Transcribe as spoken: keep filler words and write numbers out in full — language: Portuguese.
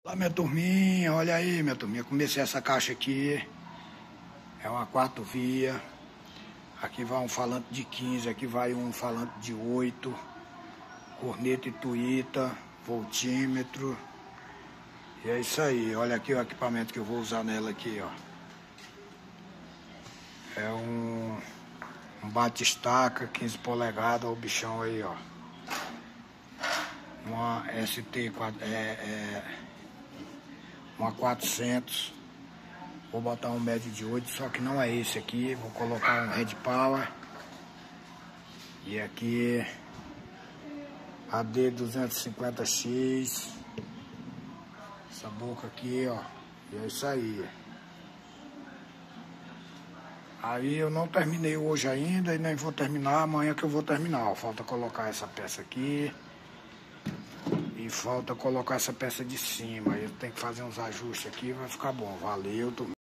Olá, minha turminha, olha aí, minha turminha, comecei essa caixa aqui, é uma quatro via, aqui vai um falante de quinze, aqui vai um falante de oito, corneta e tuita, voltímetro, e é isso aí. Olha aqui o equipamento que eu vou usar nela aqui, ó, é um, um bate-estaca, quinze polegadas, ó, o bichão aí, ó, uma S T, é, é, uma quatrocentos, vou botar um médio de oito, só que não é esse aqui, vou colocar um Red Power, e aqui A D duzentos e cinquenta X, essa boca aqui, ó, e é isso aí. Aí eu não terminei hoje ainda e nem vou terminar, amanhã que eu vou terminar, ó. Falta colocar essa peça aqui e falta colocar essa peça de cima, aí eu tenho que fazer uns ajustes aqui, vai ficar bom. Valeu, tô...